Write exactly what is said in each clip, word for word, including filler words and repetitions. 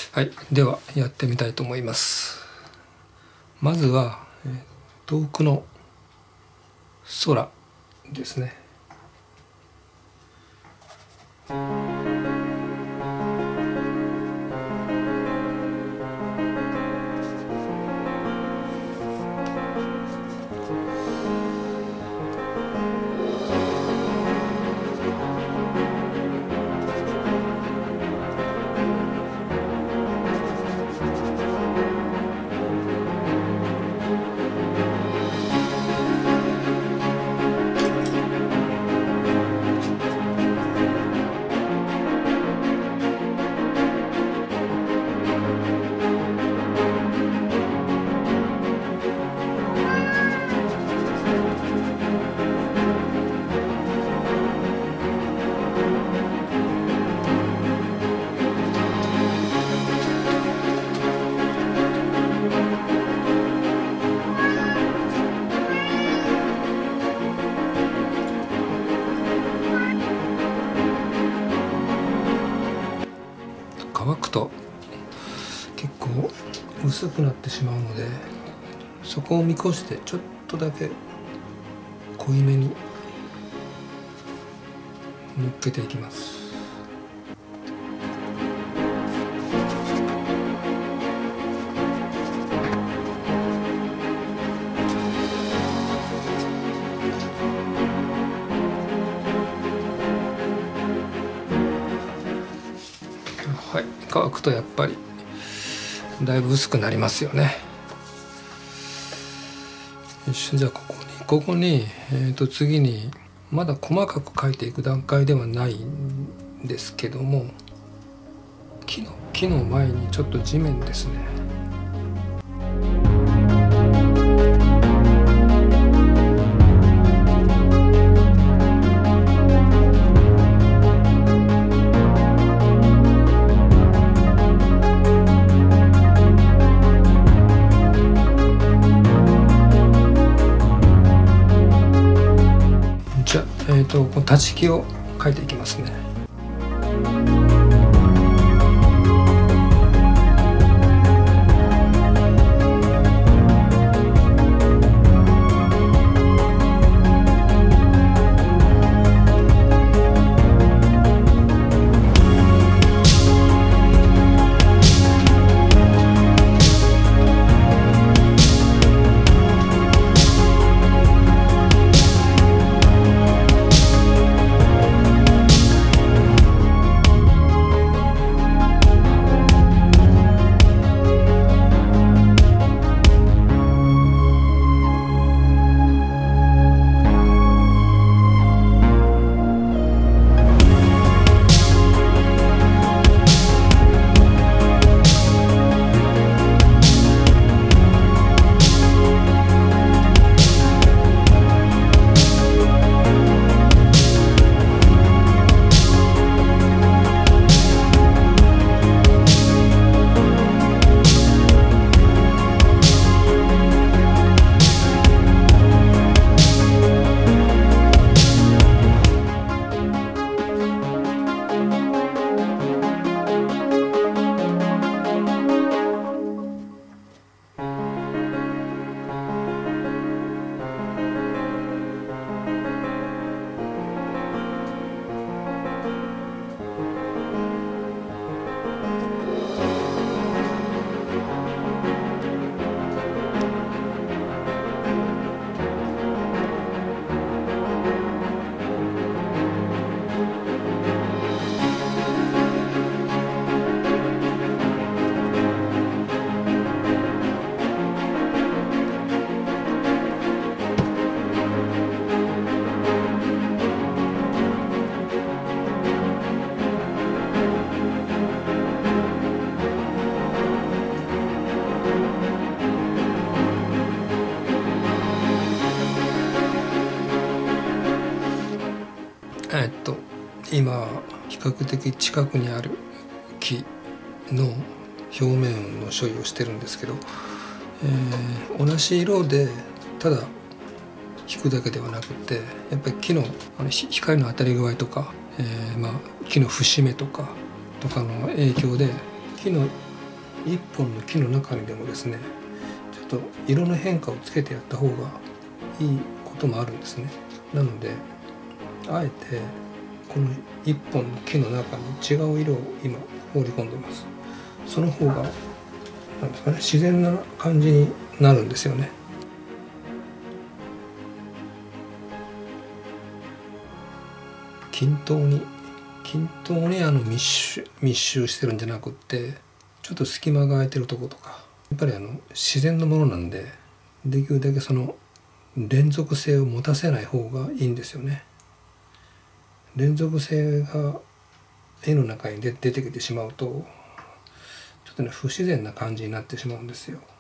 はい、ではやってみたいと思います。まずは遠くの空ですね。乾くと結構薄くなってしまうので、そこを見越してちょっとだけ濃いめに塗っけていきます。はい、乾くとやっぱりだいぶ薄くなりますよね。よし、じゃあここにここに、えー、と次にまだ細かく描いていく段階ではないんですけども、木の木の前にちょっと地面ですね。じゃあ、えーと、この立ち木を描いていきますね。えっと今比較的近くにある木の表面の処理をしてるんですけど、えー、同じ色でただ引くだけではなくて、やっぱり木のあの光の当たり具合とか、えーまあ、木の節目とかとかの影響で木の一本の木の中にでもですね、ちょっと色の変化をつけてやった方がいいこともあるんですね。なのであえてこの一本の木の中に違う色を今放り込んでます。その方がなんですかね、自然な感じになるんですよね。均等に均等にあの密集密集してるんじゃなくって、ちょっと隙間が空いてるとことか、やっぱりあの自然のものなんで、できるだけその連続性を持たせない方がいいんですよね。連続性が絵の中に出てきてしまうと、ちょっとね不自然な感じになってしまうんですよ。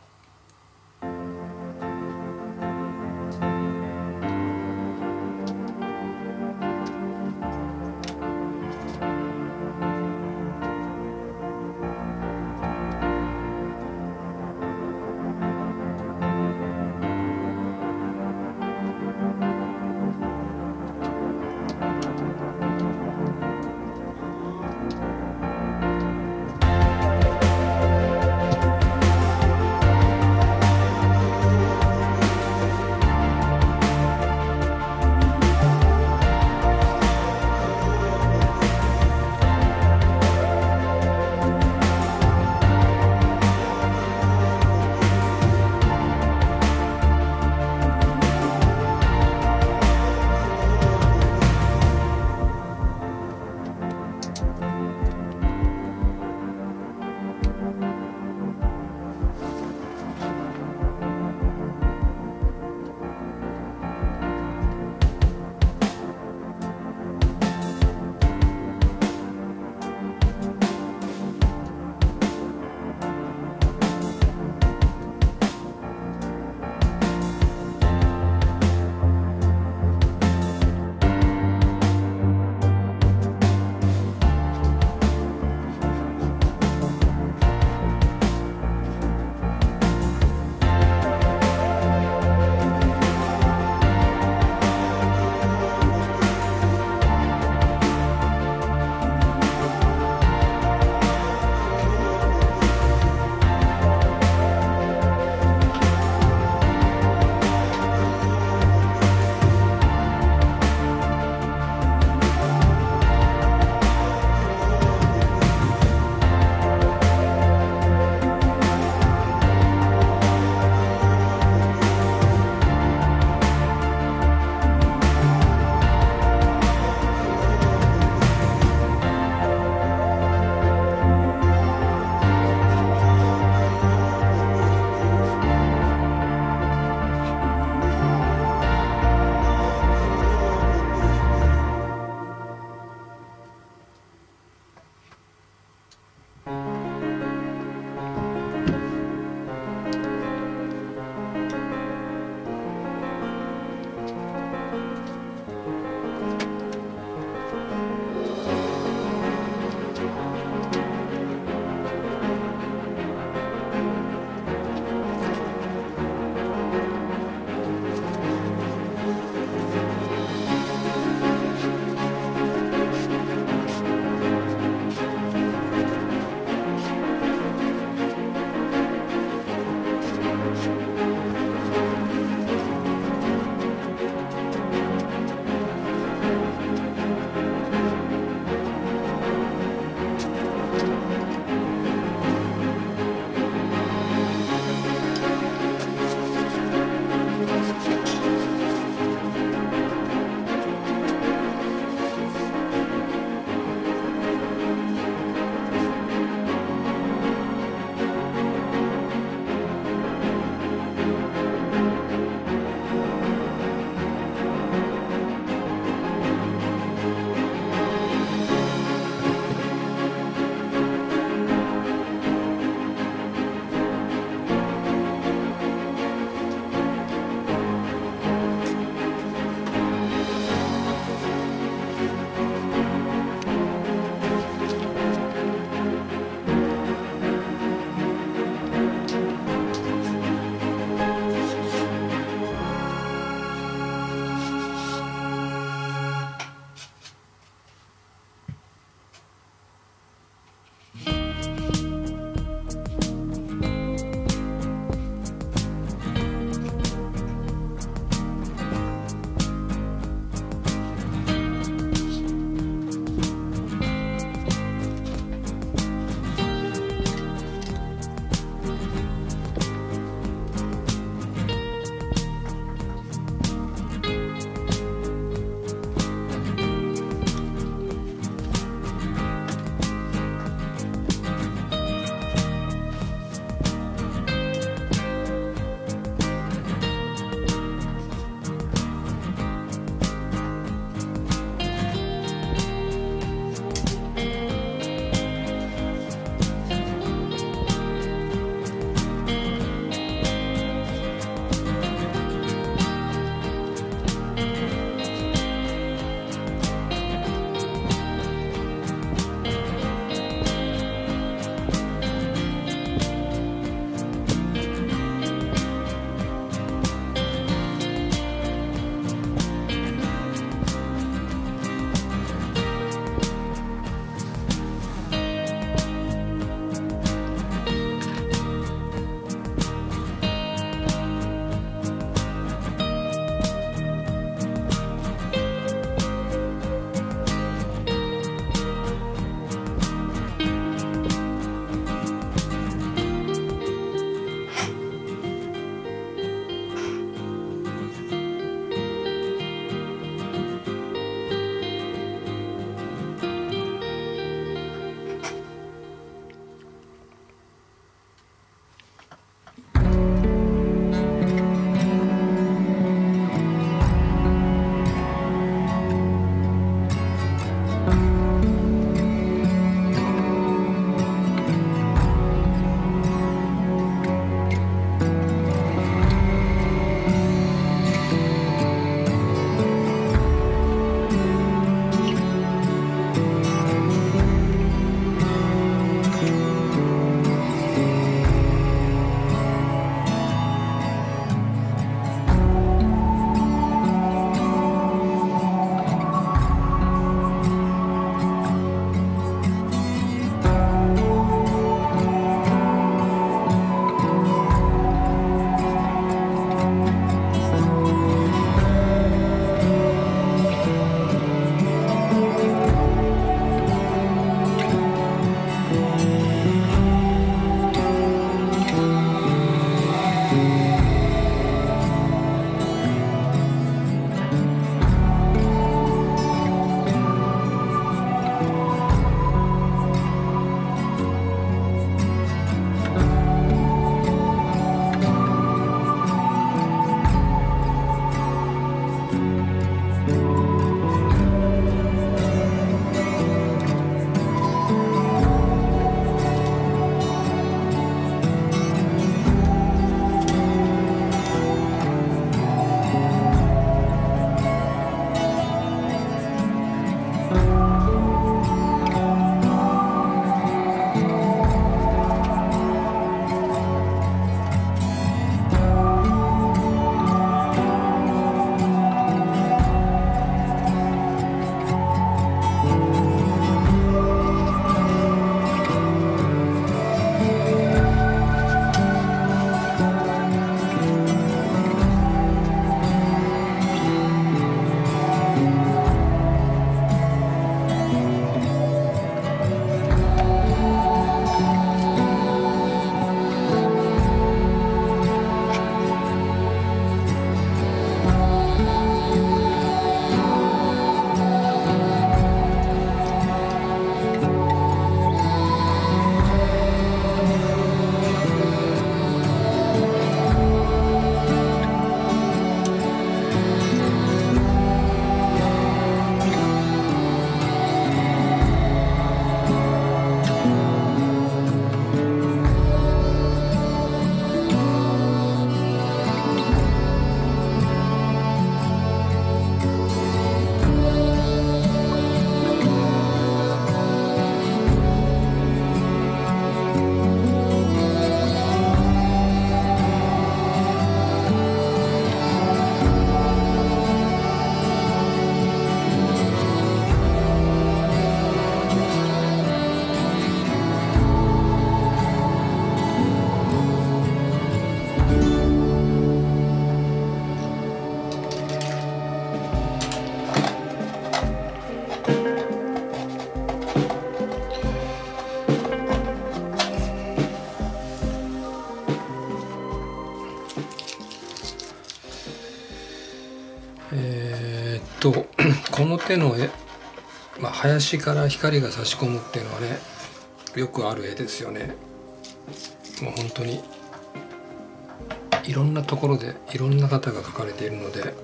とこの手の絵、まあ、林から光が差し込むっていうのはねよくある絵ですよね。もう本当にいろんなところでいろんな方が描かれているので、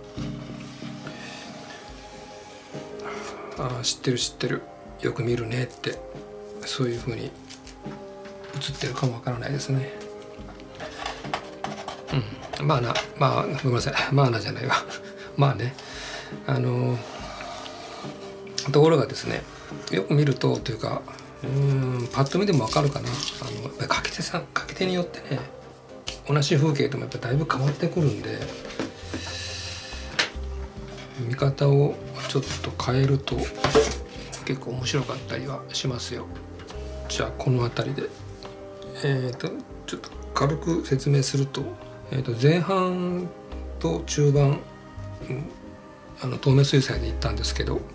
ああ知ってる知ってるよく見るねって、そういうふうに映ってるかもわからないですね。うん、まあなまあごめんなさいまあなじゃないわまあね、あのところがですね、よく見るとというか、うーんパッと見でもわかるかな、あのやっぱり描き手さん描き手によってね、同じ風景でもやっぱだいぶ変わってくるんで、見方をちょっと変えると結構面白かったりはしますよ。じゃあこの辺りでえっとちょっと軽く説明すると、えー、と前半と中盤、うん、あの透明水彩で行ったんですけど、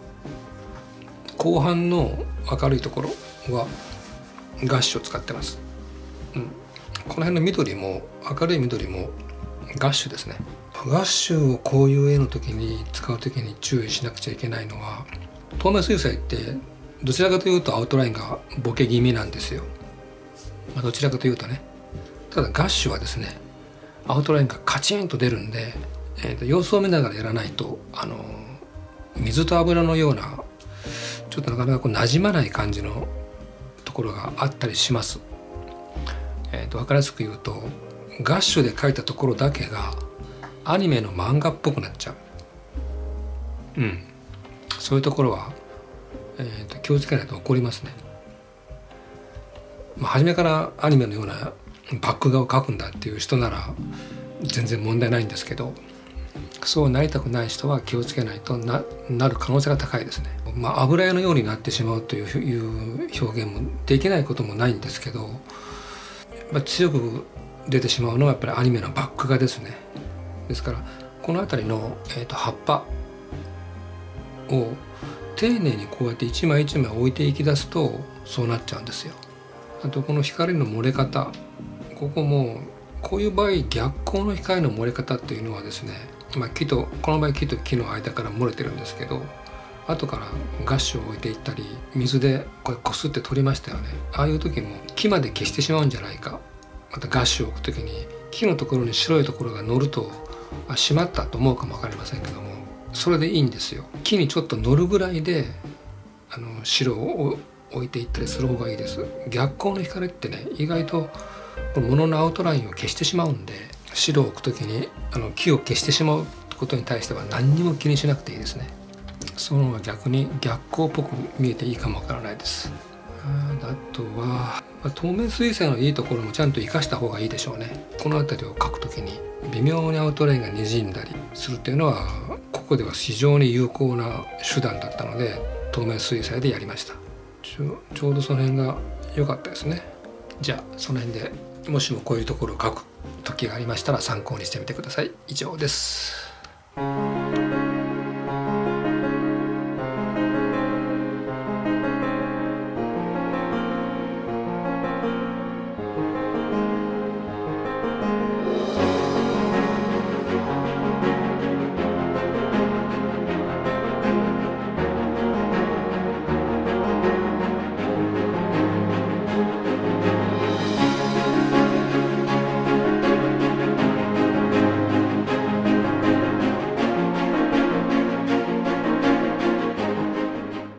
後半の明るいところはガッシュを使ってます、うん、この辺の緑も明るい緑もガッシュですね。ガッシュをこういう絵の時に使う時に注意しなくちゃいけないのは、透明水彩ってどちらかというとアウトラインがボケ気味なんですよ、まあ、どちらかというとね。ただガッシュはですね、アウトラインがカチンと出るんで、えー、と様子を見ながらやらないと、あの水と油のようなちょっとなかなかこう馴染まない感じのところがあったりします。えー、と分かりやすく言うと、ガッシュで描いたところだけがアニメの漫画っぽくなっちゃう。うん、そういうところは、えー、と気をつけないと起こりますね。まあ、初めからアニメのようなバック画を描くんだっていう人なら全然問題ないんですけど、そうなりたくない人は気をつけないと な, なる可能性が高いですね。まあ、油絵のようになってしまうという表現もできないこともないんですけど、まあ、強く出てしまうのはやっぱりアニメのバック画ですね。ですからこの辺りの、えー、と葉っぱを丁寧にこうやって一枚一枚置いていき出すとそうなっちゃうんですよ。あとこの光の漏れ方、ここもこういう場合逆光の光の漏れ方っていうのはですね、まあ、木とこの場合木と木の間から漏れてるんですけど、後からガッシュを置いていったり水でこれこすって取りましたよね。ああいう時も木まで消してしまうんじゃないか、またガッシュを置く時に木のところに白いところが乗ると、あ、しまったと思うかも分かりませんけども、それでいいんですよ。木にちょっと乗るぐらいであの白を置いていったりする方がいいです。逆光の光ってね、意外とこの物のアウトラインを消してしまうんで、白を置く時にあの木を消してしまうことに対しては何にも気にしなくていいですね。その方が逆に逆光っぽく見えていいかもわからないです。あとは、まあ、透明水彩のいいところもちゃんと生かした方がいいでしょうね。この辺りを描くときに微妙にアウトラインがにじんだりするっていうのは、ここでは非常に有効な手段だったので透明水彩でやりました。ちょ、ちょうどその辺が良かったですね。じゃあその辺でもしもこういうところを描く時がありましたら参考にしてみてください。以上です。